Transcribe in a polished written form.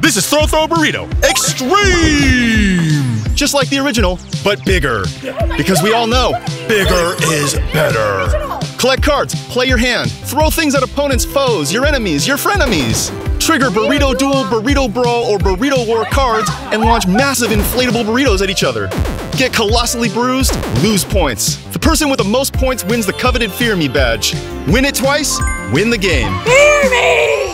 This is Throw Throw Burrito Extreme! Just like the original, but bigger. Because we all know, bigger is better. Collect cards, play your hand, throw things at opponents' foes, your enemies, your frenemies. Trigger Burrito Duel, Burrito Brawl, or Burrito War cards and launch massive inflatable burritos at each other. Get colossally bruised, lose points. The person with the most points wins the coveted Fear Me badge. Win it twice, win the game. Fear Me!